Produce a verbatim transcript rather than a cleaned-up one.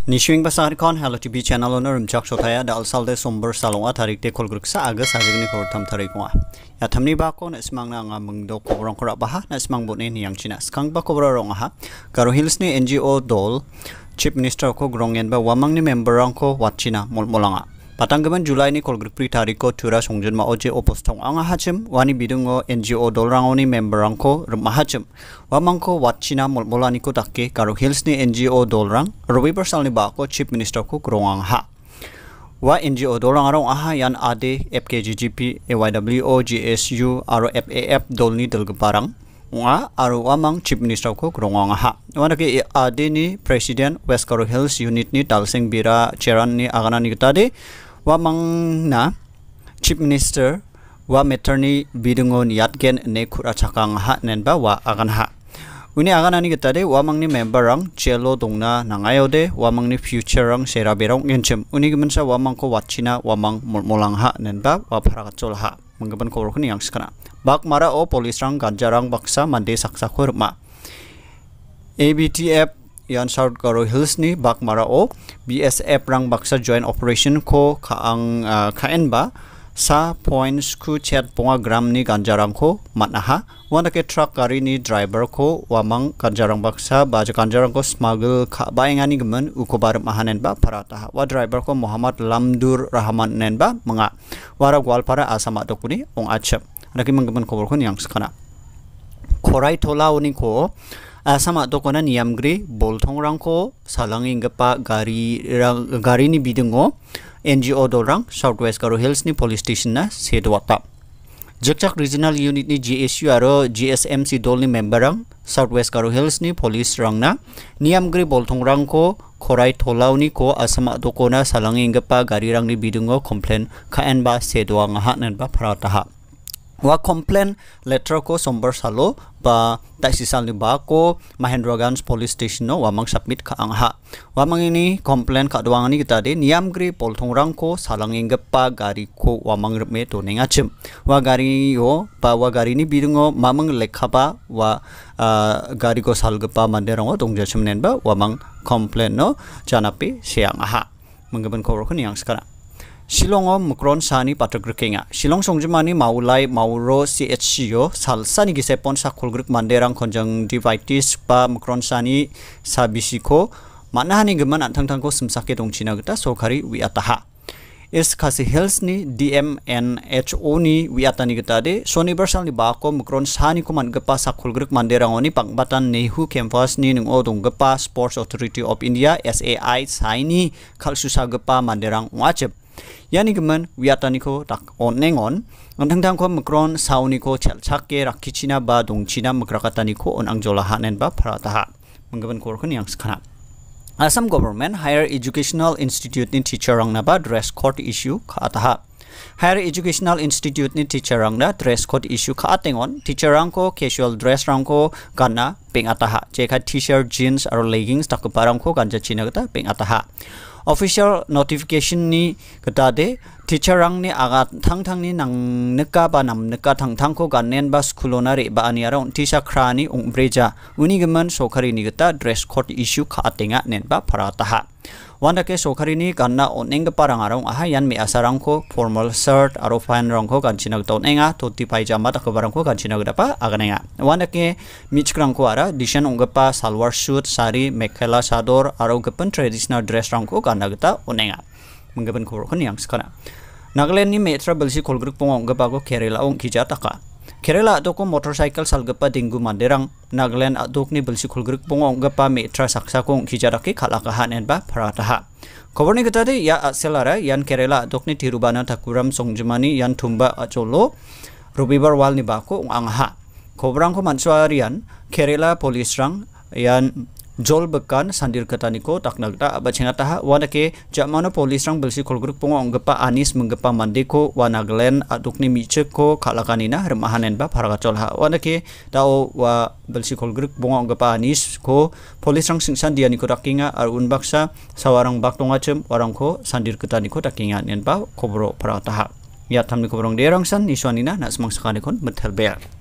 Nishuing basarikon Hello T V channel owner Mchak Shotaya da alsalde somber salonga tarik te kolgruk sa aga sagini kortam tarikwa. Ya thamni ba ko na smang na nga mungdo kobrong kora baha na smang bone ni yang china skang ba kobrong ha. Karo Hills ni N G O dol Chief Minister ko grongen ba wamang ni member-rangko Watchina CM-o Mol'mola. Patanggaman Julai ni kolgruk pri tariko tura songjun ma oje opostong anga hachem wani bidungo N G O dol rangoni member-rangko remahachem. Wamangko Watchina CM-o Mol'mola ni ko takke karo Hills ni N G O dol rang Robibar sal ni ba ko Chief Minister ko grongang ha. Wa N G O dol rang arong aha yan ade F K G G P A Y W O G S U aro F A F dol ni delgeparang nga aro wamang Chief Minister ko grongang ha. Wana ke ade ni President West Karo Hills unit ni Talsing Bira Cheran ni agana ni kitade wamang na Chief Minister wa Metra ni bidungon yatgen ne khura chakang ha nen ba wa agan ha. Uni agan ani kitade wamang ni member rang chelo dongna nangayode wamang ni future rang sera berong ngenchem. Uni gemensa wamang ko Watchina wamang Mol'molang ha nen ba wa parakachol ha. Menggaban ko rokni yang skana. Bak mara o polis rang ganjarang baksa Metra Saksako Robibar. A B T F yan South Karo Hills ni bak mara o B S F rang baksa joint operation ko kaang uh, kaen ba sa points ku chat ponga gram ni ganjarang ko manaha wanda ke truck gari ni driver ko wamang ganjarang baksa ba ganjarang ko smuggle ka baengani gemen uko bar mahanen ba parata wa driver ko Muhammad Lamdur Rahman nen ba menga wara gwalpara asama dokuni ong achep adaki menggemen kobor kun yang sekana korai tola uni ko asama dokona niamgri boltongrangko salangi gepa gari gari ni bidungo N G O dorang Southwest Karo Hills ni police station na sedwata. Jakchak regional unit ni G S U aro G S M C dol ni memberang Southwest Karo Hills ni police rang na niamgri boltongrangko korai tolau ni ko asama dokona salangi gepa gari rang ni bidungo complain kaen ba sedwa ngaha nen ba parataha. Wa complain letter ko somber salo ba taisisal ni ba ko Mahendraganj police station no wamang submit ka angha wamang ini complain ka duang ni kita de niamgri poltongrang ko salanging gepa gari ko wamang reme to nengachem wa gari yo ba wa gari ni bidungo mamang lekha ba wa uh, gari ko sal gepa manderang dongjachem nen ba wamang complain no janapi siang aha menggaban ko ko yang sekarang Shilongo mukron sani patagrekenga Shilong songjumani maulai mauro C H C O salsani gisepon sa kolgruk manderang conjunctivitis pa mukron sani sabisiko manahani geman antang-tangko semsake dongchina geta sokari wiataha is kasi Hills ni D M N H O ni wiatani geta de soniversal ni bako mukron sani ko man gepa sa kolgruk manderang oni pangbatan nehu campus ni ning odong gepa Sports Authority of India S A I saini khalsusa gepa manderang wajib yani gemen wiatani ko tak onengon antang-tang ko mukron sauni ko chelchake rakichina ba dongchina mukrakatani ko on angjola hanen ba parataha menggaban ko kun yang sekarang Assam Government Higher Educational Institute ni teacher rang na ba dress code issue ka ataha Higher Educational Institute ni teacher rang na dress code issue ka atengon teacher rang ko casual dress rang ko kana peng ataha jeka t-shirt jeans aro leggings tak parang ko ganja china kata peng ataha Official notification ni ketade teacher rang ni agat thang thang ni nang neka ba nam neka thang thang ko ganen ba skulona re ba aniara tisha krani ung breja uni geman sokari ni geta dress code issue ka atenga nen ba parataha wanda ke sokari ni ganna oneng parang arong aha yan me asarang ko formal shirt aro fine rang ko ganchina ton enga toti pajama ta barang ko ganchina gapa aganenga wanda ke michkrang ko ara dishan ungapa salwar suit sari mekhela sador aro gepen traditional dress rang ko ganna gata onenga menggaban ko kon yang sekarang Nagaland ni Metra belsi kolgruk pongong gapa ko Kerala Ongija taka Kerala adok ko motorcycle salgapa dinggu manderang Nagaland adok ni belsi kolgruk pongong gapa Metra Saksako Ongija taki kalakahan en ba parataha Kobar ni kita de ya akselara yan Kerala adok ni Tirubana takuram songjumani yan tumba acolo Robibar wal ni bako angha Kobrang ko mansuarian Kerala police rang yan Jol bekan sandir ketaniko tak nagda abachenga taha wana ke jamano police rang belsi kolgruk pongo onggepa anis menggepa mandeko wana Glen adukni micheko kalakanina remahanen ba paragacol ha wana ke tao wa belsi kolgruk pongo onggepa anis ko police rang singsan dia niko takinga arun baksa sawarang baktonga cem warang ko sandir ketaniko takinga nen ba kobro parataha ya tamni kobrong derang san niswanina nak semang sakane kon metelber